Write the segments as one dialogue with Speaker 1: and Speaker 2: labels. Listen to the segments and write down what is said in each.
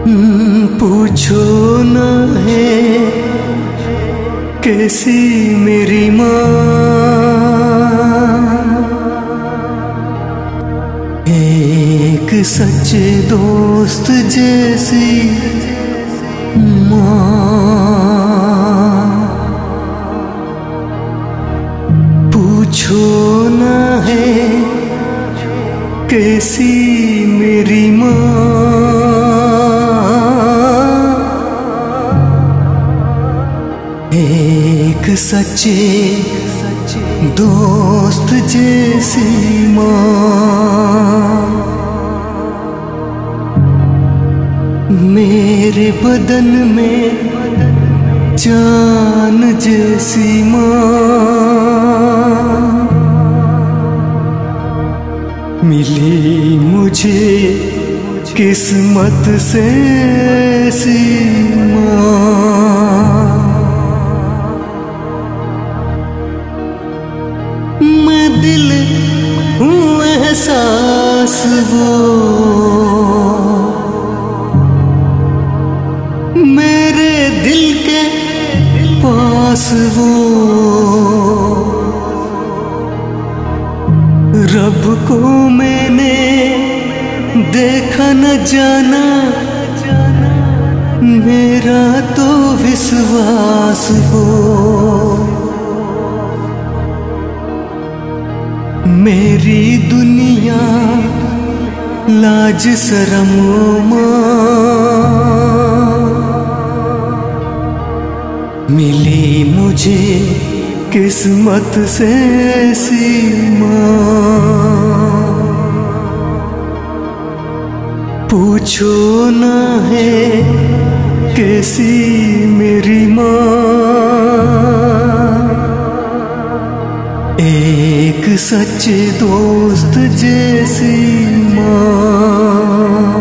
Speaker 1: पूछो ना है कैसी मेरी माँ, एक सच्चे दोस्त जैसी माँ। पूछो ना है कैसी मेरी माँ, एक सच्चे दोस्त जैसी माँ। मेरे बदन में जान जैसी माँ, मिली मुझे किस्मत से ऐसी माँ। मैं दिल हूँ एहसास वो, मेरे दिल के पास वो, रब को मैंने देखा न जाना, मेरा तो विश्वास हो। मेरी दुनिया लाज शर्म माँ, मिली मुझे किस्मत से ऐसी माँ। पूछो ना है कैसी मेरी माँ, एक सच्चे दोस्त जैसी माँ।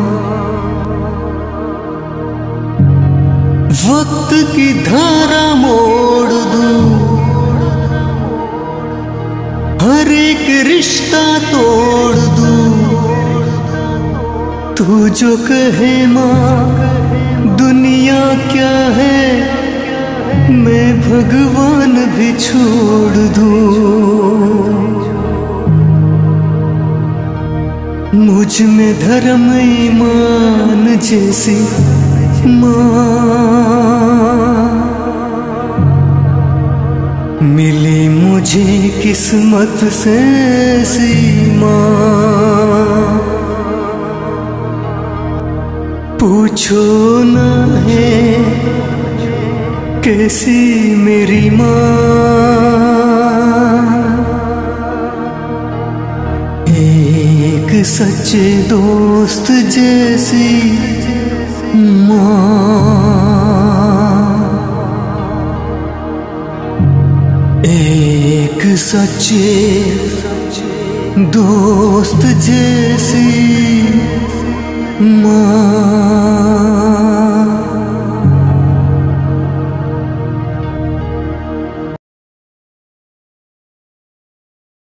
Speaker 1: वक्त की धारा मोड़ दूं, हर एक रिश्ता तोड़ दूं, तू जो कहे माँ दुनिया क्या है, मैं भगवान भी छोड़ दूं। मुझ में धर्म ईमान जैसी माँ, मिली मुझे किस्मत से ऐसी माँ। पूछो ना है कैसी मेरी माँ, एक सच्चे दोस्त जैसी माँ। एक सच्चे दोस्त जैसी